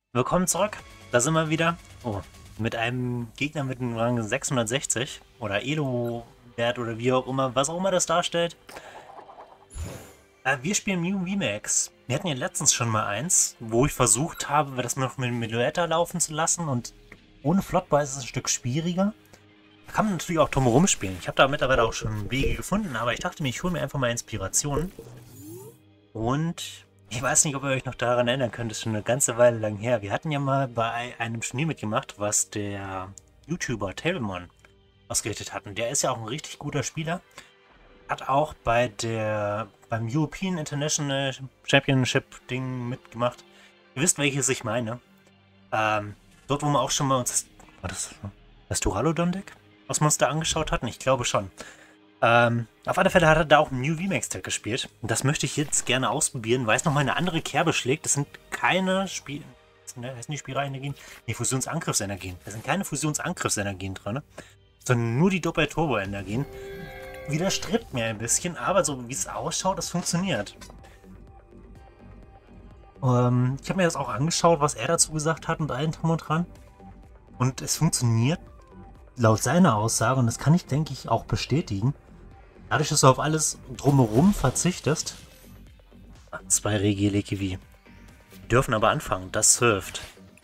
Willkommen zurück. Da sind wir wieder. Oh, mit einem Gegner mit einem Rang 660 oder Elo-Wert oder wie auch immer, was auch immer das darstellt. Wir spielen Mew VMAX. Wir hatten ja letztens schon mal eins, wo ich versucht habe, das noch mit Meluetta laufen zu lassen und ohne Flottball ist es ein Stück schwieriger. Da kann man natürlich auch drum rumspielen. Ich habe da mittlerweile auch schon Wege gefunden, aber ich dachte mir, ich hole mir einfach mal Inspiration. Und ich weiß nicht, ob ihr euch noch daran erinnern könnt, das ist schon eine ganze Weile lang her. Wir hatten ja mal bei einem Turnier mitgemacht, was der YouTuber Tablemon ausgerichtet hat. Und der ist ja auch ein richtig guter Spieler. Hat auch beim European International Championship Ding mitgemacht. Ihr wisst, welches ich meine. Dort, wo wir auch schon mal uns war das Duraludon-Deck aus Monster angeschaut hatten? Ich glaube schon. Auf alle Fälle hat er da auch ein New VMAX-Deck gespielt. Und das möchte ich jetzt gerne ausprobieren, weil es nochmal eine andere Kerbe schlägt. Das sind keine heißen die Spiralenergien? Nee, Fusionsangriffsenergien. Da sind keine Fusionsangriffsenergien drin, sondern nur die Doppel-Turbo-Energien. Widerstrebt mir ein bisschen, aber so wie es ausschaut, das funktioniert. Ich habe mir das auch angeschaut, was er dazu gesagt hat und allem drum und dran. Und es funktioniert laut seiner Aussage, und das kann ich, denke ich, auch bestätigen. Dadurch, dass du auf alles drumherum verzichtest. Zwei Regieleki. Wir dürfen aber anfangen. Das surft.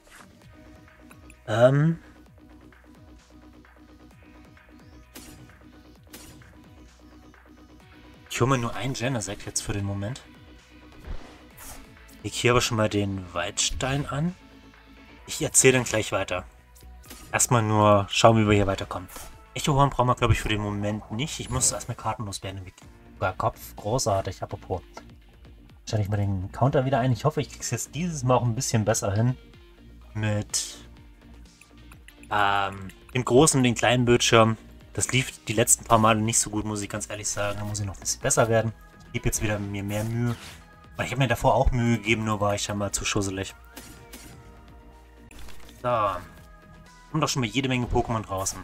Ich hole mir nur einen Genesect jetzt für den Moment. Ich hier aber schon mal den Waldstein an. Ich erzähle dann gleich weiter. Erstmal nur schauen, wie wir hier weiterkommen. Echohorn brauchen wir, glaube ich, für den Moment nicht. Ich muss erstmal kartenlos werden. Sogar Kopf, großartig, apropos. Stelle ich mal den Counter wieder ein. Ich hoffe, ich kriege es jetzt dieses Mal auch ein bisschen besser hin. Mit dem großen und den kleinen Bildschirm. Das lief die letzten paar Male nicht so gut, muss ich ganz ehrlich sagen. Da muss ich noch ein bisschen besser werden. Ich gebe jetzt wieder mir mehr Mühe. Weil ich habe mir davor auch Mühe gegeben, nur war ich scheinbar zu schusselig. So. Kommt doch schon mal jede Menge Pokémon draußen.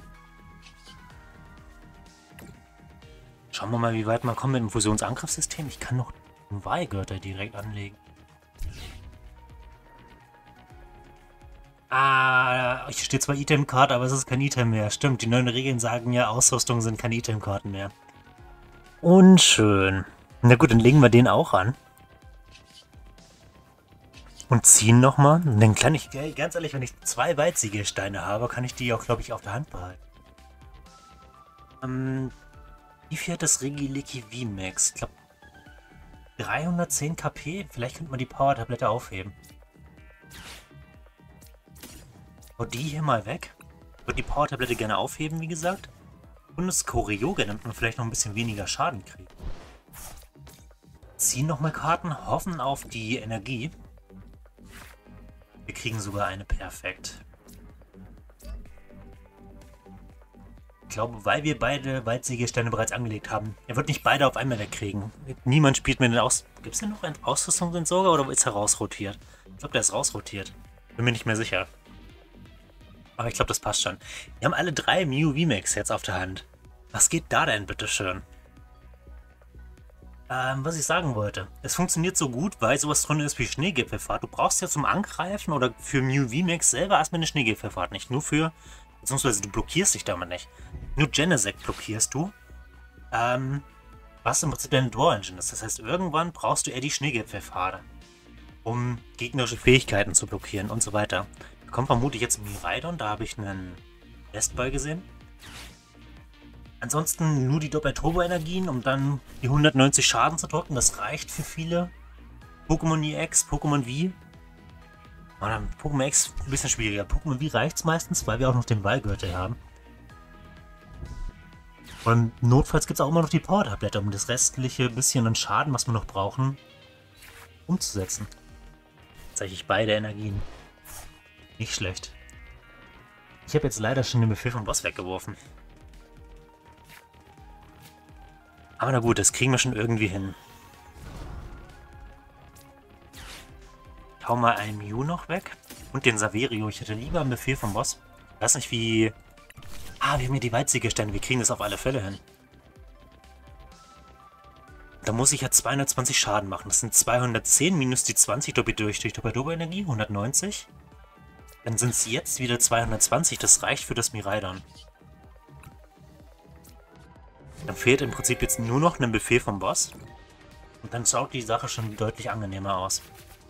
Schauen wir mal, wie weit man kommt mit dem Fusionsangriffssystem. Ich kann noch einen Wahlgürtel direkt anlegen. Hier steht zwar Item-Card, aber es ist kein Item mehr. Stimmt, die neuen Regeln sagen ja, Ausrüstung sind keine Item-Karten mehr. Unschön. Na gut, dann legen wir den auch an. Und ziehen nochmal. Dann kann ich, ganz ehrlich, wenn ich zwei Waldsiegelsteine habe, kann ich die auch, glaube ich, auf der Hand behalten. Wie viel hat das Regieleki VMAX? Ich glaube 310 KP. Vielleicht könnte man die Power-Tablette aufheben. Und die hier mal weg. Ich würde die Power-Tablette gerne aufheben, wie gesagt. Und das Choreoge, damit man vielleicht noch ein bisschen weniger Schaden kriegt. Ziehen nochmal Karten, hoffen auf die Energie. Wir kriegen sogar eine perfekt. Ich glaube, weil wir beide Waldsiegelsteine bereits angelegt haben. Er wird nicht beide auf einmal wegkriegen. Niemand spielt mit den Aus... Gibt es denn noch einen Ausrüstungsentsorger oder ist er rausrotiert? Ich glaube, der ist rausrotiert. Bin mir nicht mehr sicher. Aber ich glaube, das passt schon. Wir haben alle drei Mew VMAX jetzt auf der Hand. Was geht da denn, bitteschön? Was ich sagen wollte. Es funktioniert so gut, weil sowas drin ist wie Schneegipfelfahrt. Du brauchst ja zum Angreifen oder für Mew VMAX selber erstmal eine Schneegipfelfahrt nicht. Nur für... Beziehungsweise du blockierst dich damit nicht. Nur Genesect blockierst du. Was im Prinzip deine Draw-Engine ist. Das heißt, irgendwann brauchst du eher die Schneegipfelpfade, um gegnerische Fähigkeiten zu blockieren und so weiter. Da kommt vermutlich jetzt Miraidon, da habe ich einen Bestball gesehen. Ansonsten nur die Doppel-Turbo-Energien, um dann die 190 Schaden zu drücken. Das reicht für viele Pokémon EX, Pokémon V. Oder Pokémon X ein bisschen schwieriger. Pokémon V reicht's meistens, weil wir auch noch den Wahlgürtel haben. Und notfalls gibt es auch immer noch die Power-Tablette, um das restliche bisschen an Schaden, was wir noch brauchen, umzusetzen. Tatsächlich beide Energien. Nicht schlecht. Ich habe jetzt leider schon den Befehl vom Boss weggeworfen. Aber na gut, das kriegen wir schon irgendwie hin. Ich hau mal einen Mew noch weg. Und den Saverio. Ich hätte lieber einen Befehl vom Boss. Ich weiß nicht wie... wir haben hier die Waldsiegelsteine. Wir kriegen das auf alle Fälle hin. Da muss ich ja 220 Schaden machen. Das sind 210 minus die 20 durch Doppel-Turbo-Energie. 190. Dann sind es jetzt wieder 220. Das reicht für das Miraidon. Dann fehlt im Prinzip jetzt nur noch ein Befehl vom Boss. Und dann schaut die Sache schon deutlich angenehmer aus.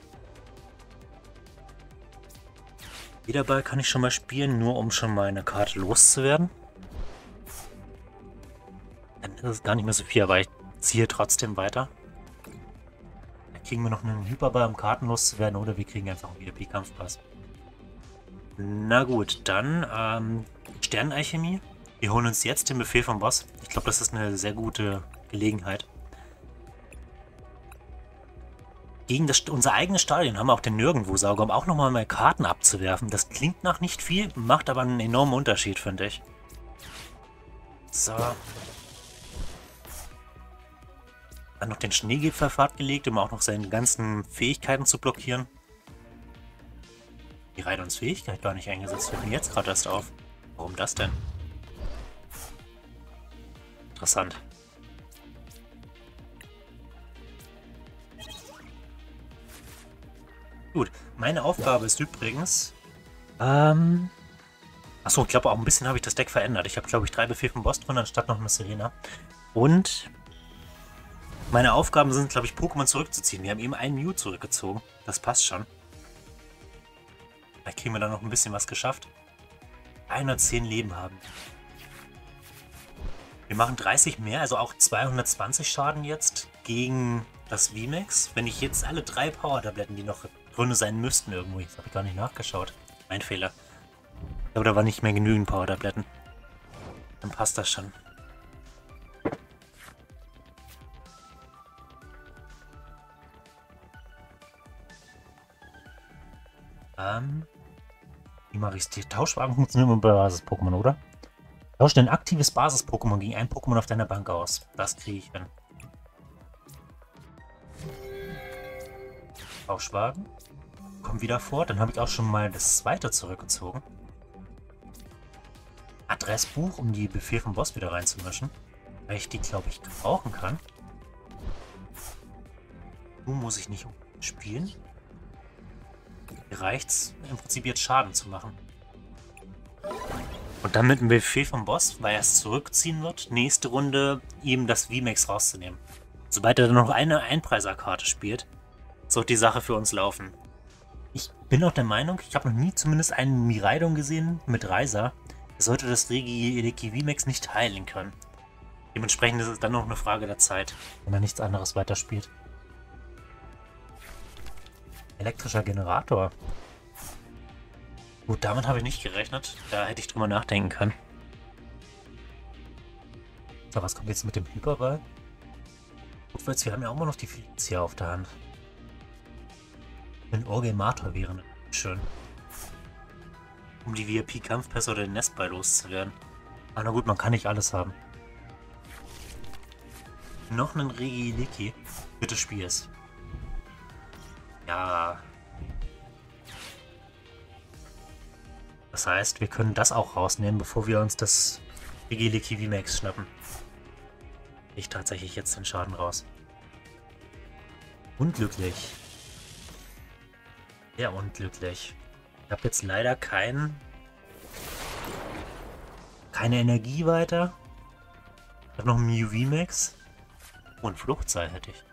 Wiederball kann ich schon mal spielen, nur um schon mal eine Karte loszuwerden. Dann ist es gar nicht mehr so viel, aber ich ziehe trotzdem weiter. Dann kriegen wir noch einen Hyperball, um Karten loszuwerden, oder wir kriegen einfach einen VIP-Kampfpass. Na gut, dann Sternenalchemie. Wir holen uns jetzt den Befehl vom Boss. Ich glaube, das ist eine sehr gute Gelegenheit. Gegen unser eigenes Stadion haben wir auch den Nirgendwo-Sauger, um auch nochmal mal Karten abzuwerfen. Das klingt nach nicht viel, macht aber einen enormen Unterschied, finde ich. So. Dann noch den Schneegipfelpfad gelegt, um auch noch seine ganzen Fähigkeiten zu blockieren. Die Raidons Fähigkeit gar nicht eingesetzt, fällt mir jetzt gerade erst auf. Warum das denn? Interessant. Gut, meine Aufgabe ist übrigens... Achso, ich glaube auch ein bisschen habe ich das Deck verändert. Ich habe, glaube ich, 3 Befehle vom Boss drin, anstatt noch eine Serena. Und meine Aufgaben sind, glaube ich, Pokémon zurückzuziehen. Wir haben eben einen Mew zurückgezogen. Das passt schon. Vielleicht kriegen wir da noch ein bisschen was geschafft. 110 Leben haben. Wir machen 30 mehr, also auch 220 Schaden jetzt gegen das VMAX. Wenn ich jetzt alle 3 Power-Tabletten, die noch drin sein müssten irgendwo, jetzt habe ich gar nicht nachgeschaut. Mein Fehler. Aber da war nicht mehr genügend Power-Tabletten. Dann passt das schon. Wie mache ich es? Die Tauschwagen funktioniert immer bei Basis-Pokémon, oder? Tausche ein aktives Basis-Pokémon gegen ein Pokémon auf deiner Bank aus. Das kriege ich hin. Tauschwagen. Kommt wieder vor. Dann habe ich auch schon mal das zweite zurückgezogen. Adressbuch, um die Befehl vom Boss wieder reinzumischen. Weil ich die, glaube ich, gebrauchen kann. Nun muss ich nicht spielen. Hier reicht's im Prinzip jetzt Schaden zu machen. Und dann mit dem Befehl vom Boss, weil er es zurückziehen wird, nächste Runde ihm das VMAX rauszunehmen. Sobald er dann noch eine Einpreiserkarte spielt, sollte die Sache für uns laufen. Ich bin auch der Meinung, ich habe noch nie zumindest einen Miraidon gesehen mit Reiser. Er sollte das Regieleki VMAX nicht heilen können. Dementsprechend ist es dann noch eine Frage der Zeit, wenn er nichts anderes weiterspielt. Elektrischer Generator. Gut, damit habe ich nicht gerechnet. Da hätte ich drüber nachdenken können. So, was kommt jetzt mit dem Hyperball? Guckwitz, wir haben ja auch immer noch die Felicia auf der Hand. Ein Orgemator wäre schön. Um die VIP-Kampfpässe oder den Nestball loszuwerden. Aber na gut, man kann nicht alles haben. Noch einen Regieleki. Bitte spiel es. Ja. Das heißt, wir können das auch rausnehmen, bevor wir uns das Regieleki VMAX schnappen. Ich tatsächlich jetzt den Schaden raus. Unglücklich. Sehr unglücklich. Ich habe jetzt leider keine Energie weiter. Ich habe noch ein Mew VMAX. Und Fluchtseil hätte ich.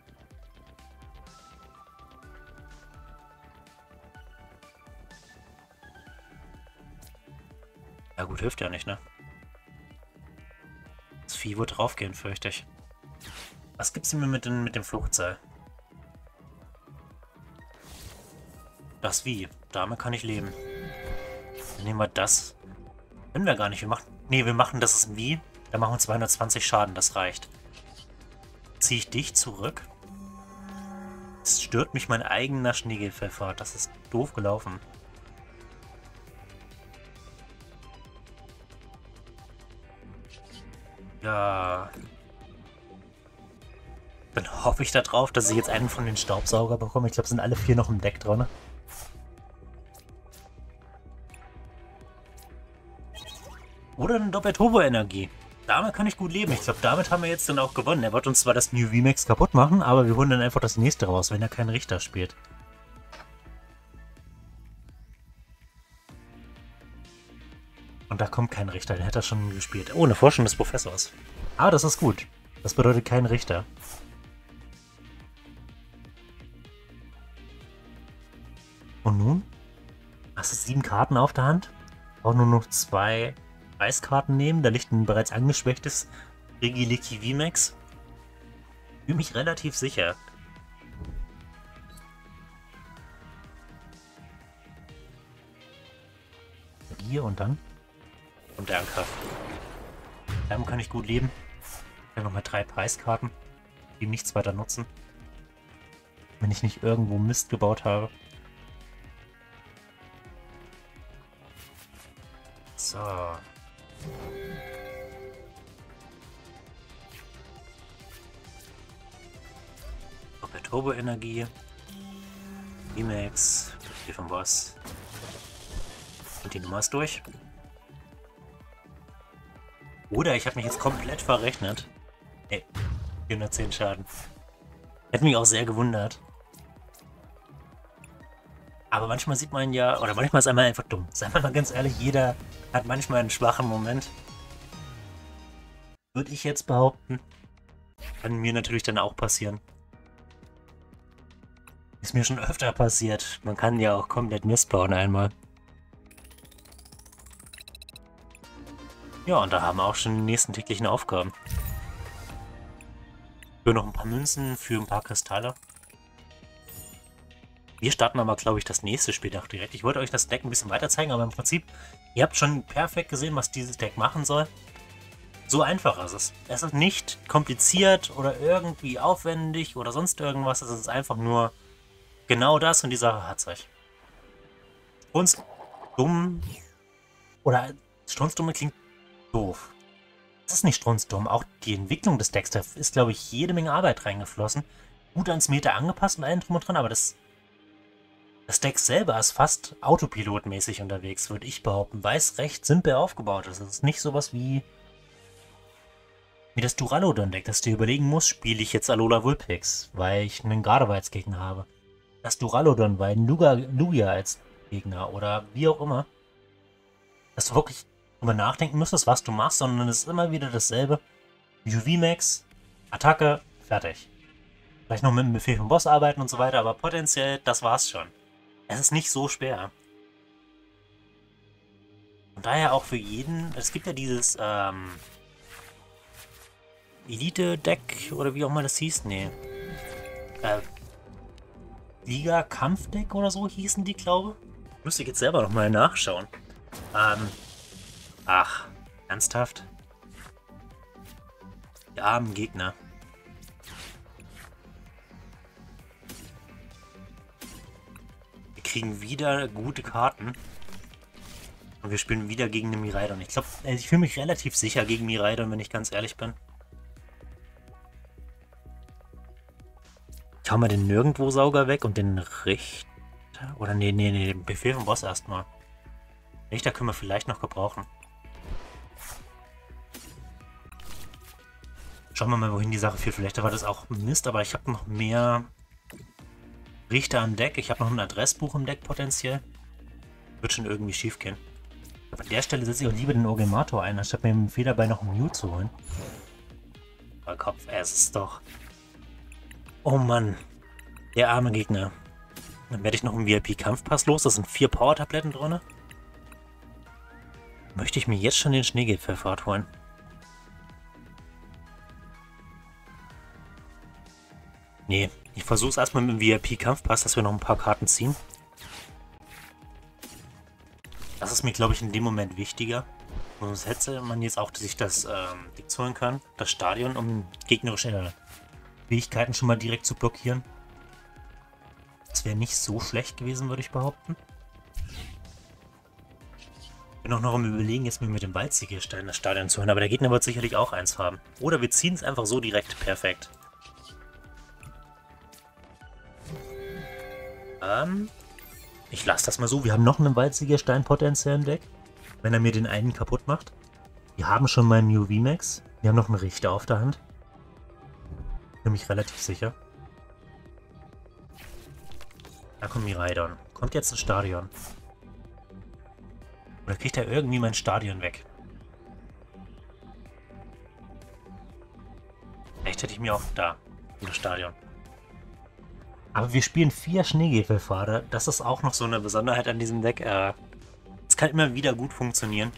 Ja gut, hilft ja nicht, ne? Das Vieh wird draufgehen, fürchte ich. Was gibt's denn mit dem Fluchtseil? Das Wie. Damit kann ich leben. Dann nehmen wir das. Können wir gar nicht. Wir machen das ist ein Wie. Dann machen wir 220 Schaden, das reicht. Ziehe ich dich zurück? Es stört mich mein eigener Schneegipfelpfad. Das ist doof gelaufen. Ja. Dann hoffe ich darauf, dass ich jetzt einen von den Staubsauger bekomme. Ich glaube, es sind alle 4 noch im Deck drin. Oder eine Doppel-Turbo-Energie. Damit kann ich gut leben. Ich glaube, damit haben wir jetzt dann auch gewonnen. Er wird uns zwar das New VMAX kaputt machen, aber wir holen dann einfach das nächste raus, wenn er keinen Richter spielt. Und da kommt kein Richter, den hätte er schon gespielt. Oh, eine Forschung des Professors. Ah, das ist gut. Das bedeutet kein Richter. Und nun? Hast du 7 Karten auf der Hand? Auch nur noch 2 Eiskarten nehmen. Da liegt ein bereits angeschwächtes Rigiliki VMAX. Fühle mich relativ sicher. Hier und dann kommt der Anker. Damit kann ich gut leben. Dann nochmal 3 Preiskarten, die nichts weiter nutzen. Wenn ich nicht irgendwo Mist gebaut habe. So. Super Turbo-Energie. VMAX. Hier vom Boss. Und die Nummer ist durch. Oder ich habe mich jetzt komplett verrechnet. Ey, 410 Schaden. Hätte mich auch sehr gewundert. Aber manchmal sieht man ja, oder manchmal ist einmal einfach dumm. Seien wir mal ganz ehrlich, jeder hat manchmal einen schwachen Moment. Würde ich jetzt behaupten. Kann mir natürlich dann auch passieren. Ist mir schon öfter passiert. Man kann ja auch komplett Mist bauen einmal. Ja, und da haben wir auch schon die nächsten täglichen Aufgaben. Für noch ein paar Münzen, für ein paar Kristalle. Wir starten aber, glaube ich, das nächste Spiel auch direkt. Ich wollte euch das Deck ein bisschen weiter zeigen, aber im Prinzip, ihr habt schon perfekt gesehen, was dieses Deck machen soll. So einfach ist es. Es ist nicht kompliziert oder irgendwie aufwendig oder sonst irgendwas. Es ist einfach nur genau das und die Sache hat sich. Strunzdumm oder Strunzdumme klingt doof. Es ist nicht strunzdumm. Auch die Entwicklung des Decks, da ist, glaube ich, jede Menge Arbeit reingeflossen. Gut ans Meta angepasst und allem drum und dran, aber das Deck selber ist fast autopilotmäßig unterwegs, würde ich behaupten, weil es recht simpel aufgebaut ist. Es ist nicht sowas wie das Duraludon-Deck, das du überlegen musst, spiele ich jetzt Alola Vulpix, weil ich einen Gardevoir als Gegner habe. Das Duraludon, weil ein Lugia als Gegner oder wie auch immer. Dass du wirklich drüber nachdenken müsstest, was du machst, sondern es ist immer wieder dasselbe. UV-Max, Attacke, fertig. Vielleicht noch mit dem Befehl vom Boss arbeiten und so weiter, aber potenziell, das war's schon. Es ist nicht so schwer. Und daher auch für jeden, es gibt ja dieses Elite-Deck oder wie auch mal das hieß, nee. Liga-Kampfdeck oder so hießen die, glaube ich. Müsste ich jetzt selber nochmal nachschauen. Ach, ernsthaft? Die armen Gegner. Wir kriegen wieder gute Karten. Und wir spielen wieder gegen den Miraidon. Ich glaube, ich fühle mich relativ sicher gegen Miraidon, wenn ich ganz ehrlich bin. Ich hau mal den Nirgendwo-Sauger weg und den Richter. Oder nee, den Befehl vom Boss erstmal. Richter können wir vielleicht noch gebrauchen. Schauen wir mal, wohin die Sache führt. Vielleicht war das auch Mist, aber ich habe noch mehr Richter am Deck. Ich habe noch ein Adressbuch im Deck potenziell. Wird schon irgendwie schief gehen. Aber an der Stelle setze ich auch lieber den Orgemator ein, anstatt mir im Federball noch einen Mew zu holen. Oh Kopf, es ist doch... Oh Mann. Der arme Gegner. Dann werde ich noch einen VIP-Kampfpass los. Da sind 4 Power-Tabletten drin. Möchte ich mir jetzt schon den Schneegipfelfahrt holen? Nee, ich versuche es erstmal mit dem VIP-Kampfpass, dass wir noch ein paar Karten ziehen. Das ist mir, glaube ich, in dem Moment wichtiger. Sonst hätte man jetzt auch sich das Dings holen können, das Stadion, um gegnerische Fähigkeiten schon mal direkt zu blockieren. Das wäre nicht so schlecht gewesen, würde ich behaupten. Bin auch noch am Überlegen, jetzt mir mit dem Waldziegelstein das Stadion zu holen, aber der Gegner wird sicherlich auch eins haben. Oder wir ziehen es einfach so direkt perfekt. Ich lasse das mal so. Wir haben noch einen Waldziegelstein potenziell im Deck, wenn er mir den einen kaputt macht. Wir haben schon mal einen Mew VMAX. Wir haben noch einen Richter auf der Hand. Bin mich relativ sicher. Da kommt Miraidon. Kommt jetzt ein Stadion. Oder kriegt er irgendwie mein Stadion weg? Vielleicht hätte ich mir auch da das Stadion. Aber wir spielen 4 Schneegefelfahrer. Das ist auch noch so eine Besonderheit an diesem Deck. Es kann immer wieder gut funktionieren.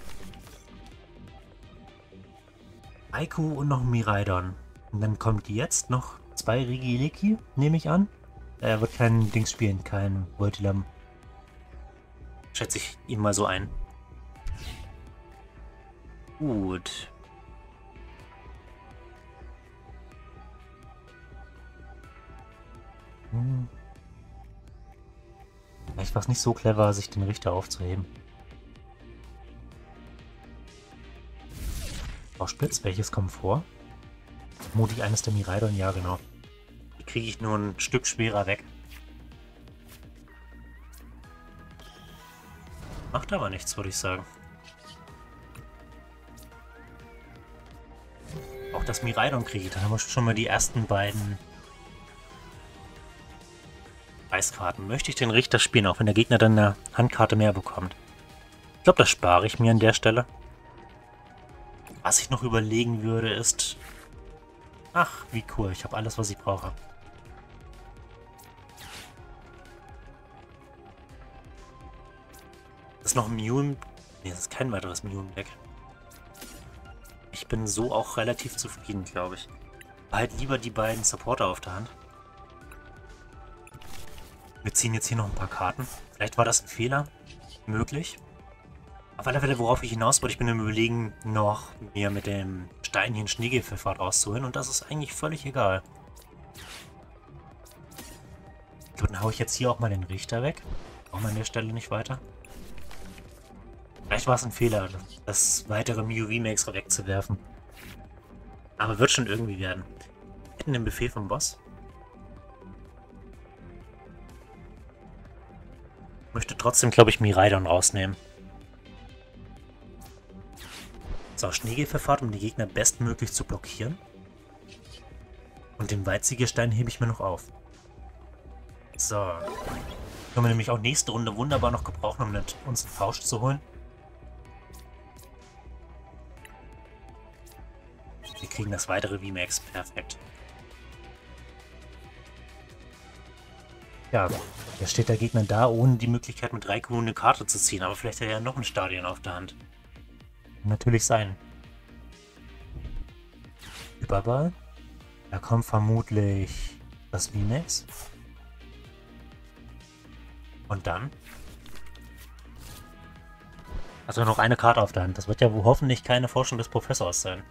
Raikou und noch Miraidon. Und dann kommt jetzt noch 2 Rigileki, nehme ich an. Er wird kein Dings spielen, kein Voltilam. Schätze ich ihn mal so ein. Gut. Vielleicht war es nicht so clever, sich den Richter aufzuheben. Tauschblitz, welches kommt vor? Mutig eines der Miraidon, ja genau. Die kriege ich nur ein Stück schwerer weg. Macht aber nichts, würde ich sagen. Auch das Miraidon kriege ich, da haben wir schon mal die ersten beiden Preiskarten. Möchte ich den Richter spielen, auch wenn der Gegner dann eine Handkarte mehr bekommt? Ich glaube, das spare ich mir an der Stelle. Was ich noch überlegen würde, ist... Ach, wie cool. Ich habe alles, was ich brauche. Das ist noch ein Mew im... Nee, das ist kein weiteres Mew im Deck. Ich bin so auch relativ zufrieden, glaube ich. Behalt lieber die beiden Supporter auf der Hand. Wir ziehen jetzt hier noch ein paar Karten. Vielleicht war das ein Fehler. Möglich. Auf alle Fälle, worauf ich hinaus wollte, ich bin im Überlegen, noch mir mit dem Stein hier einen Schneegefelfahrt rauszuholen. Und das ist eigentlich völlig egal. Gut, dann haue ich jetzt hier auch mal den Richter weg. Brauchen wir an der Stelle nicht weiter. Vielleicht war es ein Fehler, das weitere Mew Remakes wegzuwerfen. Aber wird schon irgendwie werden. Wir hätten den Befehl vom Boss. Möchte trotzdem, glaube ich, Miraidon rausnehmen. So, Schneegefelfahrt, um die Gegner bestmöglich zu blockieren. Und den Weizsägerstein hebe ich mir noch auf. So. Können wir nämlich auch nächste Runde wunderbar noch gebrauchen, um uns einen Fausch zu holen. Wir kriegen das weitere VMAX perfekt. Ja, jetzt steht der Gegner da, ohne die Möglichkeit mit Raikou eine Karte zu ziehen. Aber vielleicht hat er ja noch ein Stadion auf der Hand. Kann natürlich sein. Überball. Da kommt vermutlich das VMAX. Und dann? Also noch eine Karte auf der Hand. Das wird ja wohl hoffentlich keine Forschung des Professors sein.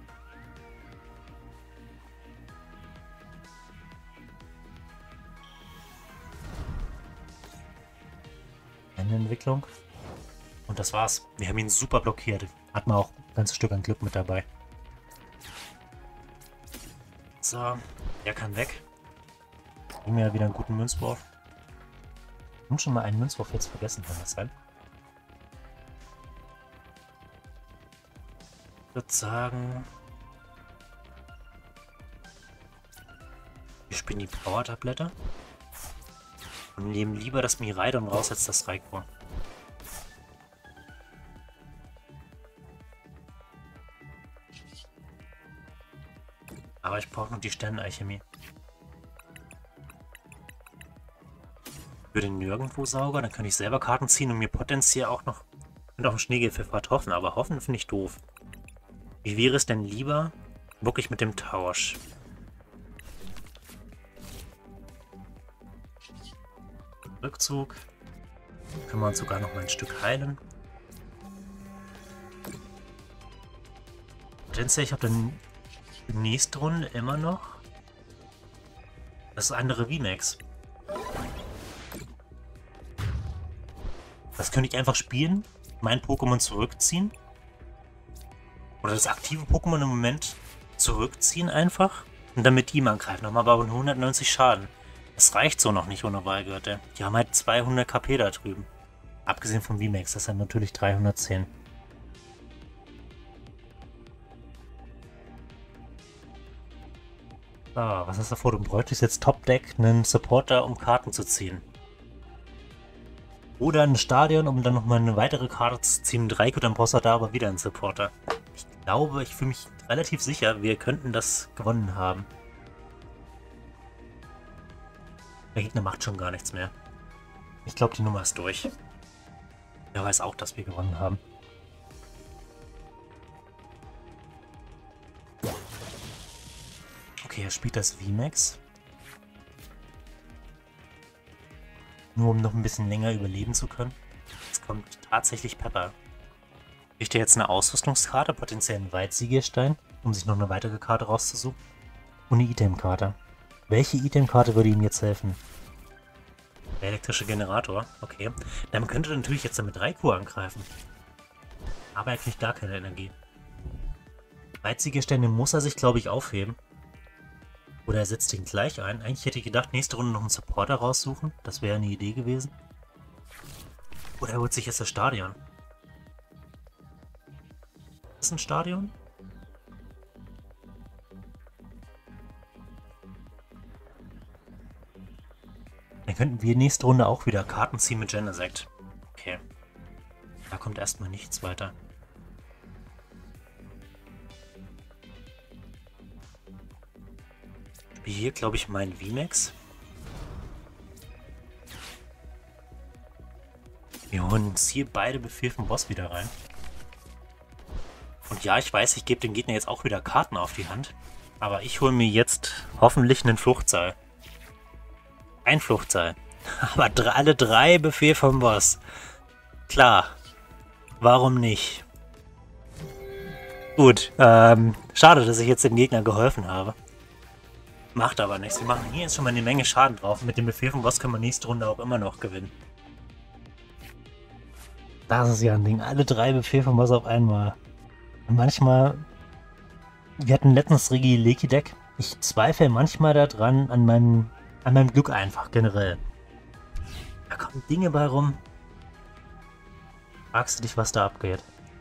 Eine Entwicklung. Und das war's. Wir haben ihn super blockiert. Hat man auch ein ganzes Stück an Glück mit dabei. So, der kann weg. Bringen wir ja wieder einen guten Münzwurf. Wir haben schon mal einen Münzwurf jetzt vergessen, kann das sein? Ich würde sagen... Wir spielen die Power-Tablette. Und nehmen lieber das Miraidon raus als das Raikou. Aber ich brauche noch die Sternenalchemie. Für den Nirgendwo-Sauger, dann kann ich selber Karten ziehen und mir potenziell auch noch mit auf den Schneegefelfahrt hoffen. Aber hoffen finde ich doof. Wie wäre es denn lieber wirklich mit dem Tausch? Rückzug. Können wir uns sogar noch mal ein Stück heilen. Potenziell, ich habe dann nächste Runde immer noch das andere VMAX. Das könnte ich einfach spielen, mein Pokémon zurückziehen. Oder das aktive Pokémon im Moment zurückziehen einfach. Und dann mit ihm angreifen. Nochmal bei 190 Schaden. Das reicht so noch nicht ohne Wahlgürtel. Die haben halt 200 KP da drüben. Abgesehen vom VMAX, das sind natürlich 310. So, was hast du vor? Du bräuchtest jetzt Top-Deck einen Supporter, um Karten zu ziehen. Oder ein Stadion, um dann nochmal eine weitere Karte zu ziehen mit Raikou, dann brauchst du da aber wieder einen Supporter. Ich glaube, ich fühle mich relativ sicher, wir könnten das gewonnen haben. Der Gegner macht schon gar nichts mehr. Ich glaube, die Nummer ist durch. Er weiß auch, dass wir gewonnen haben. Okay, er spielt das VMAX. Nur um noch ein bisschen länger überleben zu können. Jetzt kommt tatsächlich Pepper. Kriegt er jetzt eine Ausrüstungskarte, potenziell einen Weitsiegelstein, um sich noch eine weitere Karte rauszusuchen? Und eine Itemkarte. Welche Itemkarte würde ihm jetzt helfen? Der elektrische Generator, okay. Dann könnte er natürlich jetzt damit Raikou angreifen. Aber er kriegt gar keine Energie. Weitsiegelsteine muss er sich, glaube ich, aufheben. Oder er setzt ihn gleich ein. Eigentlich hätte ich gedacht, nächste Runde noch einen Supporter raussuchen. Das wäre eine Idee gewesen. Oder er holt sich jetzt das Stadion. Ist das ein Stadion? Dann könnten wir nächste Runde auch wieder Karten ziehen mit Genesect. Okay. Da kommt erstmal nichts weiter. Ich spiele hier, glaube ich, meinen VMAX. Wir holen uns hier beide Befehl vom Boss wieder rein. Und ja, ich weiß, ich gebe dem Gegner jetzt auch wieder Karten auf die Hand. Aber ich hole mir jetzt hoffentlich einen Fluchtseil. Ein Fluchtseil. Aber alle drei Befehl vom Boss. Klar. Warum nicht? Gut. Schade, dass ich jetzt dem Gegner geholfen habe. Macht aber nichts. Wir machen hier jetzt schon mal eine Menge Schaden drauf. Mit dem Befehl vom Boss können wir nächste Runde auch immer noch gewinnen. Das ist ja ein Ding. Alle drei Befehl vom Boss auf einmal. Und manchmal... Wir hatten letztens Rigileki-Deck. Ich zweifle manchmal daran an meinem Glück einfach, generell. Da kommen Dinge bei rum. Fragst du dich, was da abgeht?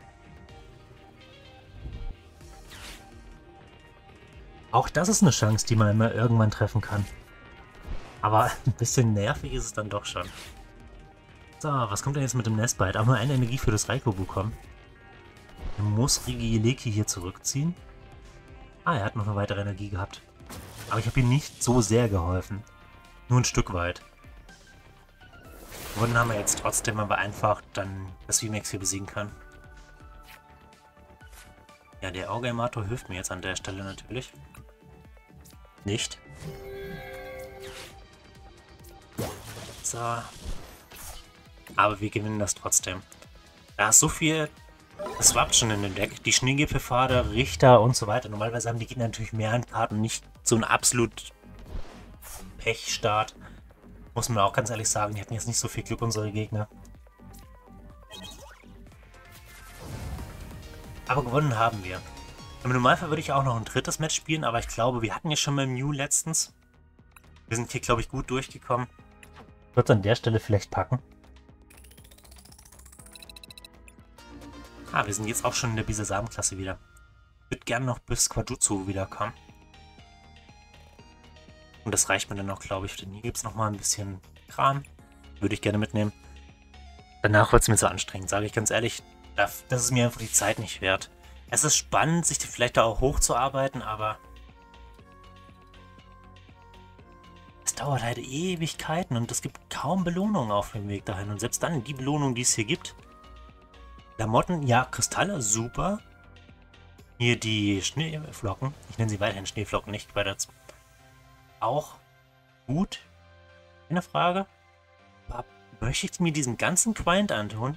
Auch das ist eine Chance, die man immer irgendwann treffen kann. Aber ein bisschen nervig ist es dann doch schon. So, was kommt denn jetzt mit dem Nestbite? Auch nur eine Energie für das Raikou bekommen. Er muss Rigileki hier zurückziehen. Ah, er hat noch eine weitere Energie gehabt. Aber ich habe ihm nicht so sehr geholfen. Nur ein Stück weit. Gewonnen haben wir jetzt trotzdem, aber einfach dann das VMAX hier besiegen kann. Ja, der Augamator hilft mir jetzt an der Stelle natürlich. Nicht. So. Aber wir gewinnen das trotzdem. Da ist so viel... Es swappt schon in dem Deck. Die Schneegipfelpfade, Richter und so weiter. Normalerweise haben die Gegner natürlich mehr Handkarten, nicht so ein absolut Pechstart. Muss man auch ganz ehrlich sagen, die hatten jetzt nicht so viel Glück, unsere Gegner. Aber gewonnen haben wir. Im Normalfall würde ich auch noch ein drittes Match spielen, aber ich glaube, wir hatten ja schon mal Mew letztens. Wir sind hier, glaube ich, gut durchgekommen. Ich würde es an der Stelle vielleicht packen. Ah, wir sind jetzt auch schon in der Bisasam-Klasse wieder. Ich würde gerne noch bis Quajutsu wiederkommen. Und das reicht mir dann auch, glaube ich. Denn hier gibt es nochmal ein bisschen Kram. Würde ich gerne mitnehmen. Danach wird es mir zu anstrengend, sage ich ganz ehrlich. Das ist mir einfach die Zeit nicht wert. Es ist spannend, sich vielleicht da auch hochzuarbeiten, aber es dauert halt Ewigkeiten und es gibt kaum Belohnungen auf dem Weg dahin. Und selbst dann, die Belohnung, die es hier gibt. Klamotten, ja, Kristalle, super. Hier die Schneeflocken. Ich nenne sie weiterhin Schneeflocken, nicht weiter. Auch gut. Keine Frage. Aber möchte ich mir diesen ganzen Grind antun?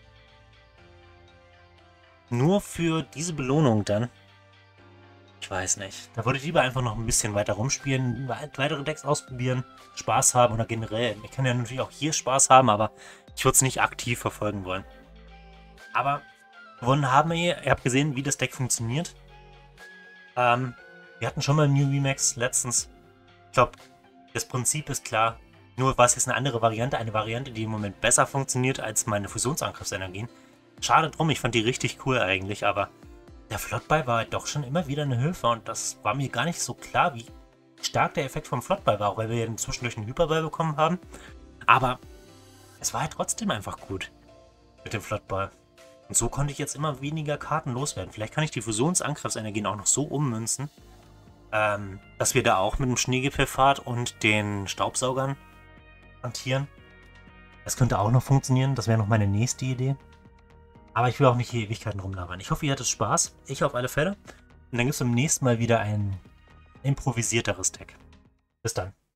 Nur für diese Belohnung dann? Ich weiß nicht. Da würde ich lieber einfach noch ein bisschen weiter rumspielen, weitere Decks ausprobieren, Spaß haben oder generell. Ich kann ja natürlich auch hier Spaß haben, aber ich würde es nicht aktiv verfolgen wollen. Aber gewonnen haben wir. Ihr habt gesehen, wie das Deck funktioniert. Wir hatten schon mal Mew VMAX letztens. Ich glaube, das Prinzip ist klar. Nur war es jetzt eine andere Variante. Eine Variante, die im Moment besser funktioniert als meine Fusionsangriffsenergien. Schade drum, ich fand die richtig cool eigentlich, aber der Flottball war halt doch schon immer wieder eine Hilfe und das war mir gar nicht so klar, wie stark der Effekt vom Flottball war, auch weil wir ja zwischendurch einen Hyperball bekommen haben. Aber es war halt trotzdem einfach gut mit dem Flottball. Und so konnte ich jetzt immer weniger Karten loswerden. Vielleicht kann ich die Fusionsangriffsenergien auch noch so ummünzen, dass wir da auch mit dem Schneegipfelpfad und den Staubsaugern hantieren. Das könnte auch noch funktionieren. Das wäre noch meine nächste Idee. Aber ich will auch nicht hier Ewigkeiten rumlabern. Ich hoffe, ihr hattet Spaß. Ich auf alle Fälle. Und dann gibt es beim nächsten Mal wieder ein improvisierteres Deck. Bis dann.